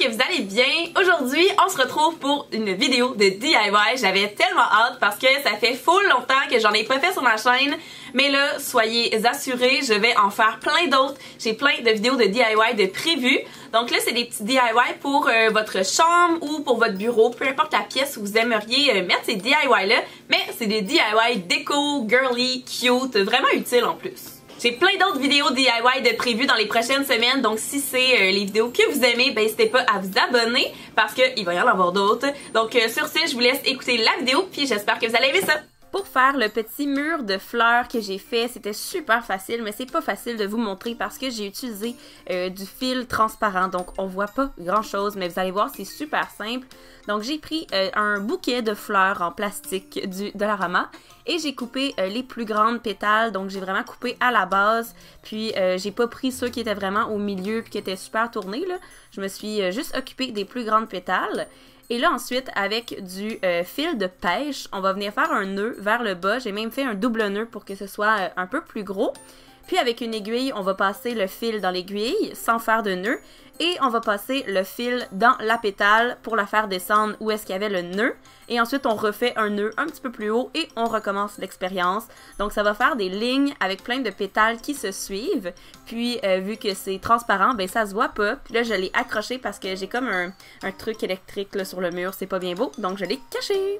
que vous allez bien. Aujourd'hui, on se retrouve pour une vidéo de DIY. J'avais tellement hâte parce que ça fait full longtemps que j'en ai pas fait sur ma chaîne. Mais là, soyez assurés, je vais en faire plein d'autres. J'ai plein de vidéos de DIY de prévues. Donc là, c'est des petits DIY pour votre chambre ou pour votre bureau, peu importe la pièce où vous aimeriez mettre ces DIY-là. Mais c'est des DIY déco, girly, cute, vraiment utiles en plus. J'ai plein d'autres vidéos DIY de prévues dans les prochaines semaines, donc si c'est les vidéos que vous aimez, ben n'hésitez pas à vous abonner parce qu'il va y en avoir d'autres. Donc sur ce, je vous laisse écouter la vidéo, puis j'espère que vous allez aimer ça. Pour faire le petit mur de fleurs que j'ai fait, c'était super facile, mais c'est pas facile de vous montrer parce que j'ai utilisé du fil transparent, donc on voit pas grand chose, mais vous allez voir, c'est super simple. Donc j'ai pris un bouquet de fleurs en plastique du Dollarama et j'ai coupé les plus grandes pétales, donc j'ai vraiment coupé à la base, puis j'ai pas pris ceux qui étaient vraiment au milieu puis qui étaient super tournés, là. Je me suis juste occupée des plus grandes pétales. Et là, ensuite, avec du fil de pêche, on va venir faire un nœud vers le bas. J'ai même fait un double nœud pour que ce soit un peu plus gros. Puis avec une aiguille, on va passer le fil dans l'aiguille sans faire de nœud. Et on va passer le fil dans la pétale pour la faire descendre où est-ce qu'il y avait le nœud. Et ensuite, on refait un nœud un petit peu plus haut et on recommence l'expérience. Donc, ça va faire des lignes avec plein de pétales qui se suivent. Puis, vu que c'est transparent, ben ça se voit pas. Puis là, je l'ai accroché parce que j'ai comme un truc électrique là, sur le mur. C'est pas bien beau, donc je l'ai caché.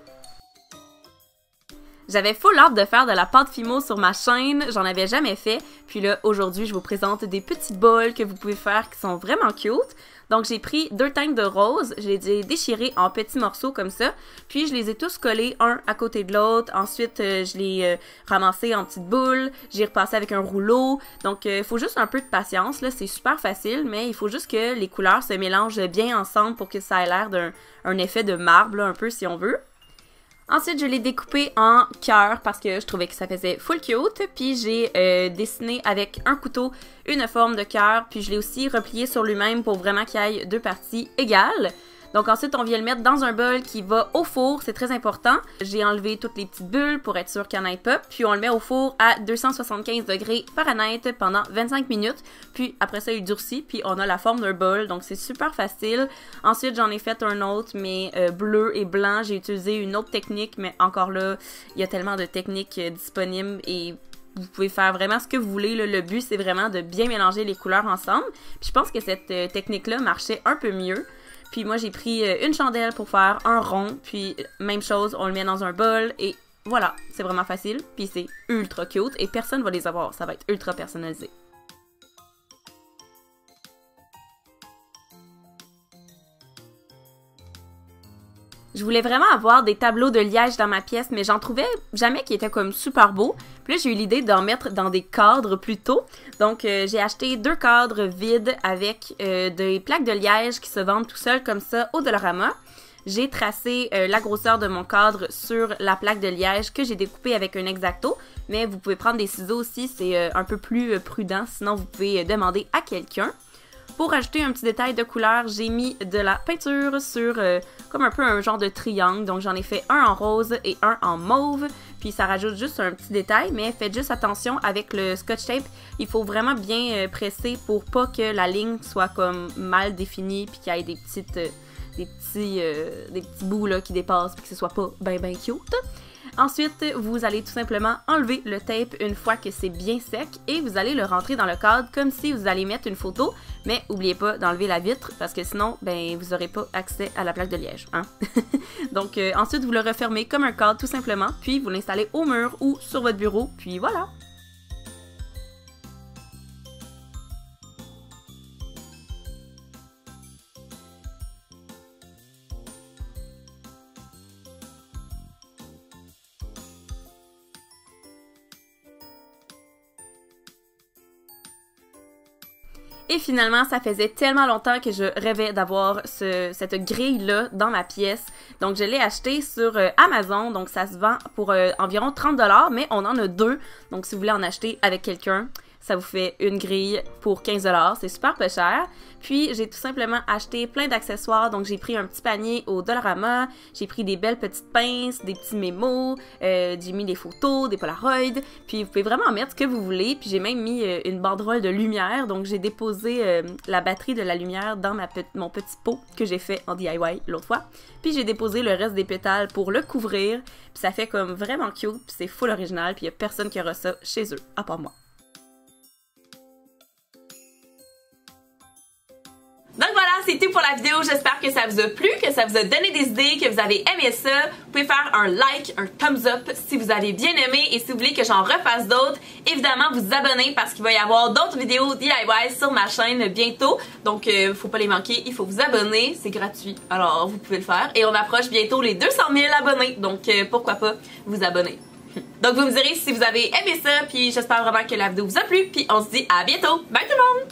J'avais full hâte de faire de la pâte Fimo sur ma chaîne, j'en avais jamais fait. Puis là, aujourd'hui, je vous présente des petits bols que vous pouvez faire qui sont vraiment cute. Donc, j'ai pris 2 teintes de rose, je les ai déchirés en petits morceaux comme ça. Puis, je les ai tous collés un à côté de l'autre. Ensuite, je les ramassés en petites boules. J'ai repassé avec un rouleau. Donc, il faut juste un peu de patience, là. C'est super facile, mais il faut juste que les couleurs se mélangent bien ensemble pour que ça ait l'air d'un effet de marbre, là, un peu, si on veut. Ensuite, je l'ai découpé en cœur parce que je trouvais que ça faisait full cute. Puis j'ai dessiné avec un couteau une forme de cœur. Puis je l'ai aussi replié sur lui-même pour vraiment qu'il y ait 2 parties égales. Donc ensuite, on vient le mettre dans un bol qui va au four, c'est très important. J'ai enlevé toutes les petites bulles pour être sûr qu'il n'y en ait pas. Puis on le met au four à 275 degrés Fahrenheit pendant 25 minutes. Puis après ça, il durcit, puis on a la forme d'un bol. Donc c'est super facile. Ensuite, j'en ai fait un autre, mais bleu et blanc. J'ai utilisé une autre technique, mais encore là, il y a tellement de techniques disponibles et vous pouvez faire vraiment ce que vous voulez. Là. Le but, c'est vraiment de bien mélanger les couleurs ensemble. Puis je pense que cette technique-là marchait un peu mieux. Puis moi, j'ai pris une chandelle pour faire un rond. Puis même chose, on le met dans un bol et voilà, c'est vraiment facile. Puis c'est ultra cute et personne va les avoir. Ça va être ultra personnalisé. Je voulais vraiment avoir des tableaux de liège dans ma pièce, mais j'en trouvais jamais qui étaient comme super beaux. Puis là, j'ai eu l'idée d'en mettre dans des cadres plutôt. Donc, j'ai acheté 2 cadres vides avec des plaques de liège qui se vendent tout seuls comme ça au Dollarama. J'ai tracé la grosseur de mon cadre sur la plaque de liège que j'ai découpée avec un X-Acto. Mais vous pouvez prendre des ciseaux aussi, c'est un peu plus prudent, sinon vous pouvez demander à quelqu'un. Pour ajouter un petit détail de couleur, j'ai mis de la peinture sur comme un peu un genre de triangle. Donc j'en ai fait un en rose et un en mauve. Puis ça rajoute juste un petit détail, mais faites juste attention avec le scotch tape. Il faut vraiment bien presser pour pas que la ligne soit comme mal définie puis qu'il y ait des petits bouts là, qui dépassent puis que ce soit pas ben cute. Ensuite, vous allez tout simplement enlever le tape une fois que c'est bien sec et vous allez le rentrer dans le cadre comme si vous allez mettre une photo, mais n'oubliez pas d'enlever la vitre parce que sinon, ben vous n'aurez pas accès à la plaque de liège. Hein? Donc ensuite, vous le refermez comme un cadre tout simplement, puis vous l'installez au mur ou sur votre bureau, puis voilà! Et finalement, ça faisait tellement longtemps que je rêvais d'avoir cette grille-là dans ma pièce. Donc, je l'ai acheté sur Amazon. Donc, ça se vend pour environ 30$, mais on en a 2. Donc, si vous voulez en acheter avec quelqu'un, Ça vous fait une grille pour 15$, c'est super peu cher. Puis j'ai tout simplement acheté plein d'accessoires, donc j'ai pris un petit panier au Dollarama, j'ai pris des belles petites pinces, des petits mémos, j'ai mis des photos, des Polaroids, puis vous pouvez vraiment mettre ce que vous voulez, puis j'ai même mis une banderole de lumière, donc j'ai déposé la batterie de la lumière dans mon petit pot que j'ai fait en DIY l'autre fois, puis j'ai déposé le reste des pétales pour le couvrir, puis ça fait comme vraiment cute, puis c'est full original, puis il y a personne qui aura ça chez eux, à part moi. Donc voilà, c'est tout pour la vidéo. J'espère que ça vous a plu, que ça vous a donné des idées, que vous avez aimé ça. Vous pouvez faire un like, un thumbs up si vous avez bien aimé et si vous voulez que j'en refasse d'autres. Évidemment, vous abonner parce qu'il va y avoir d'autres vidéos DIY sur ma chaîne bientôt. Donc, faut pas les manquer, il faut vous abonner. C'est gratuit, alors vous pouvez le faire. Et on approche bientôt les 200 000 abonnés, donc pourquoi pas vous abonner. Donc, vous me direz si vous avez aimé ça, puis j'espère vraiment que la vidéo vous a plu. Puis on se dit à bientôt. Bye tout le monde!